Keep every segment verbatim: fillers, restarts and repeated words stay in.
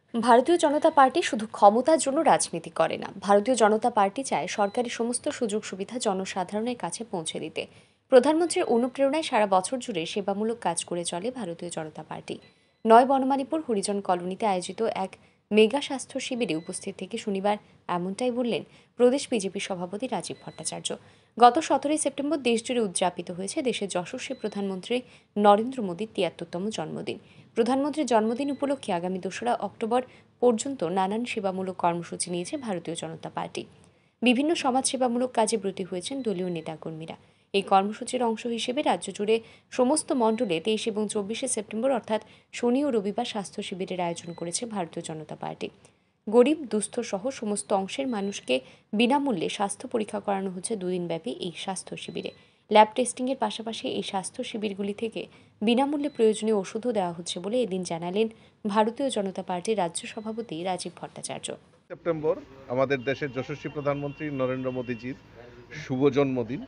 ভারতীয় জনতা পার্টি শুধু ক্ষমতার জন্য রাজনীতি করে না। ভারতীয় জনতা পার্টি চায় সরকারি সমস্ত সুযোগ সুবিধা জনসাধারণের কাছে পৌঁছে দিতে। প্রধানমন্ত্রীর অনুপ্রেরণায় সারা বছর জুড়ে সেবামূলক কাজ করে চলে ভারতীয় জনতা পার্টি। নয় বনমালীপুর হরিজন কলোনিতে আয়োজিত এক মেগা স্বাস্থ্য শিবিরে উপস্থিত থেকে শনিবার এমনটাই বললেন প্রদেশ বিজেপি সভাপতি রাজীব ভট্টাচার্য। গত সতেরোই সেপ্টেম্বর দেশজুড়ে উদযাপিত হয়েছে দেশের যশস্বী প্রধানমন্ত্রী নরেন্দ্র মোদীর তিয়াত্তরতম জন্মদিন। প্রধানমন্ত্রীর জন্মদিন উপলক্ষে আগামী দোসরা অক্টোবর পর্যন্ত নানান সেবামূলক কর্মসূচি নিয়েছে ভারতীয় জনতা পার্টি। বিভিন্ন সমাজসেবামূলক কাজে ব্রতী হয়েছেন দলীয় নেতাকর্মীরা। এই কর্মসূচির অংশ হিসেবে রাজ্য জুড়ে সমস্ত মণ্ডলে তেইশ এবং চব্বিশে সেপ্টেম্বর অর্থাৎ শনি ও রবিবার স্বাস্থ্য শিবিরের আয়োজন করেছে ভারতীয় জনতা পার্টি। গরিব দুস্থ সহ সমস্ত অংশের মানুষকে বিনামূল্যে স্বাস্থ্য পরীক্ষা করানো হচ্ছে দুদিনব্যাপী এই স্বাস্থ্য শিবিরে। ল্যাব টেস্টিংয়ের পাশাপাশি এই স্বাস্থ্য শিবিরগুলি থেকে বিনামূল্যে প্রয়োজনীয় ওষুধও দেওয়া হচ্ছে বলে এদিন জানালেন ভারতীয় জনতা পার্টির রাজ্য সভাপতি রাজীব ভট্টাচার্য। সেপ্টেম্বর আমাদের দেশের যশস্বী প্রধানমন্ত্রী নরেন্দ্র মোদীজির শুভ জন্মদিন।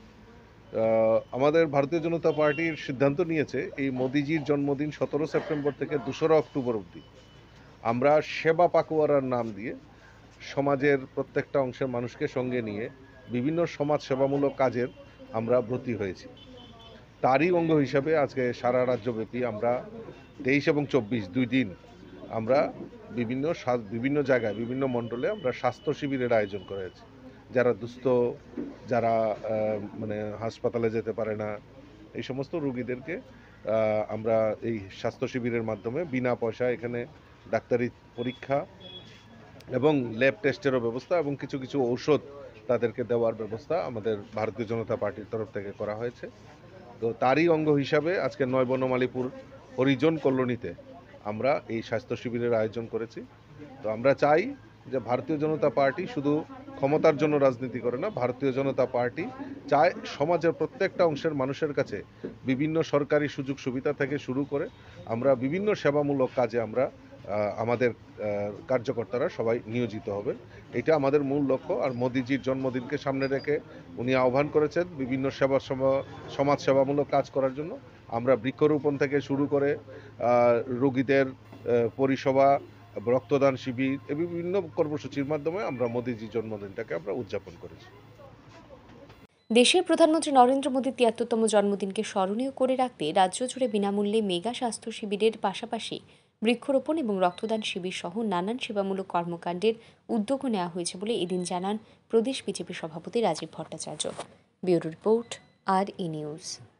আমাদের ভারতীয় জনতা পার্টির সিদ্ধান্ত নিয়েছে এই মোদীজির জন্মদিন সতেরো সেপ্টেম্বর থেকে দোসরা অক্টোবর অবধি আমরা সেবা পাকুয়ারার নাম দিয়ে সমাজের প্রত্যেকটা অংশের মানুষকে সঙ্গে নিয়ে বিভিন্ন সমাজ সেবামূলক কাজের আমরা ব্রতী হয়েছি। তারই অঙ্গ হিসাবে আজকে সারা রাজ্যব্যাপী আমরা তেইশ এবং চব্বিশ দুই দিন আমরা বিভিন্ন বিভিন্ন জায়গায় বিভিন্ন মণ্ডলে আমরা স্বাস্থ্য শিবিরের আয়োজন করেছি। যারা দুস্থ, যারা মানে হাসপাতালে যেতে পারে না, এই সমস্ত রোগীদেরকে আমরা এই স্বাস্থ্য শিবিরের মাধ্যমে বিনা পয়সা এখানে ডাক্তারি পরীক্ষা এবং ল্যাব টেস্টেরও ব্যবস্থা এবং কিছু কিছু ঔষধ তাদেরকে দেওয়ার ব্যবস্থা আমাদের ভারতীয় জনতা পার্টির তরফ থেকে করা হয়েছে। তো তারই অঙ্গ হিসাবে আজকে নয় বনমালীপুর হরিজন কলোনিতে আমরা এই স্বাস্থ্য শিবিরের আয়োজন করেছি। তো আমরা চাই যে ভারতীয় জনতা পার্টি শুধু ক্ষমতার জন্য রাজনীতি করে না, ভারতীয় জনতা পার্টি চায় সমাজের প্রত্যেকটা অংশের মানুষের কাছে বিভিন্ন সরকারি সুযোগ সুবিধা থেকে শুরু করে আমরা বিভিন্ন সেবামূলক কাজে আমরা আমাদের কার্যকর্তারা সবাই নিয়োজিত হবে। এটা আমাদের মূল লক্ষ্য। আর মোদিজির জন্মদিনকে সামনে রেখে উনি আহ্বান করেছেন বিভিন্ন সেবা সমাজ সেবামূলক কাজ করার জন্য। আমরা বৃক্ষরোপণ থেকে শুরু করে রোগীদের পরিষেবা, রক্তদান শিবির এই বিভিন্ন কর্মসূচির মাধ্যমে আমরা মোদিজির জন্মদিনটাকে আমরা উদযাপন করেছি। দেশের প্রধানমন্ত্রী নরেন্দ্র মোদীর তিয়াত্তরতম জন্মদিনকে স্মরণীয় করে রাখতে রাজ্য জুড়ে বিনামূল্যে মেগা স্বাস্থ্য শিবিরের পাশাপাশি বৃক্ষরোপণ এবং রক্তদান শিবির সহ নানান সেবামূলক কর্মকাণ্ডের উদ্যোগও নেওয়া হয়েছে বলে এদিন জানান প্রদেশ বিজেপি সভাপতি রাজীব ভট্টাচার্য। ব্যুরো রিপোর্ট, আর ই নিউজ।